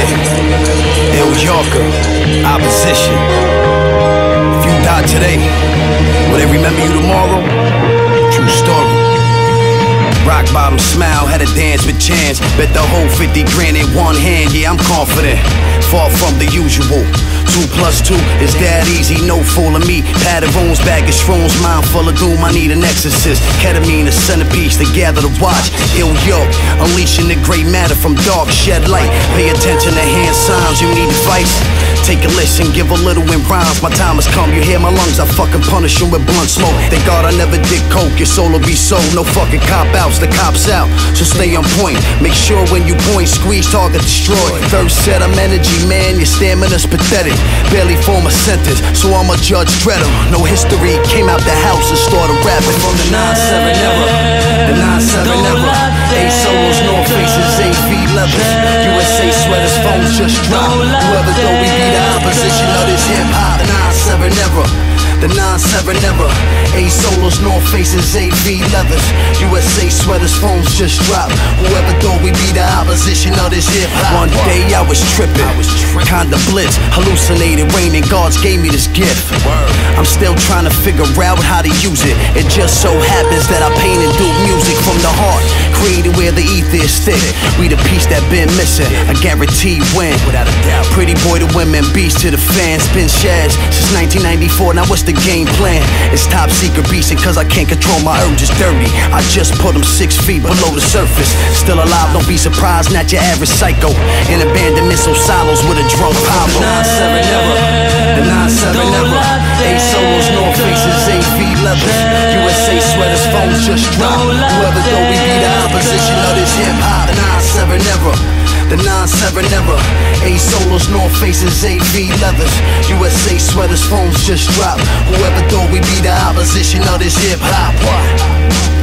Yeah, Ill Yorker, opposition. If you die today, will they remember you tomorrow? True story. Rock bottom smile, had a dance with chance. Bet the whole 50 grand in one hand, yeah, I'm confident. Far from the usual. 2 plus 2 is that easy, no fooling me. Patterns, bag of shrooms, mind full of doom. I need an exorcist. Ketamine, a centerpiece to gather to watch. Ill York, unleashing the great matter from dark, shed light. Pay attention to hand signs, you need advice. Take a listen, give a little in rhymes. My time has come, you hear my lungs, I fucking punish them with blunt smoke. Thank God I never did coke, your soul will be sold. No fucking cop outs, the cops out, so stay on point. Make sure when you point, squeeze, target, destroy. Thirst set, I'm energy, man, your stamina's pathetic. Barely form a sentence, so I'm a judge dread 'em. No history, came out the house and started rapping. From the 9-7 era, the 9-7 era. 8 solos, North Faces, 8 feet leathers. USA sweaters, phones just drop. Whoever thought we be the opposition of this hip-hop. The 9-7 era, the 9-7 era. 8 solos, North Faces, 8 feet leathers. USA sweaters, phones just drop. Whoever thought we be the opposition of this hip-hop. One day I was tripping, kinda blitz, hallucinated, raining, gods gave me this gift. I'm still trying to figure out how to use it. It just so happens that I paint and do music from the heart, created where the ether is thick. We the piece that been missing, I guarantee win, without a doubt. Pretty boy to women, beast to the fans. Been shads since 1994, now what's the game plan? It's top secret beastin' cause I can't control my urges dirty. I just put them 6 feet below the surface. Still alive, don't be surprised, not your average psycho. In abandoned missile silos with a drunk Pablo. The 9-7 era, the 9-7 era. 8 solos, North Faces, 8 feet leathers. USA sweaters, phones just drop. Whoever thought we be the opposition of this hip-hop. The 9-7 era, the 9-7 era. 8 solos, North Faces, 8 feet leathers. USA sweaters, phones just drop. Whoever thought we be the opposition of this hip-hop.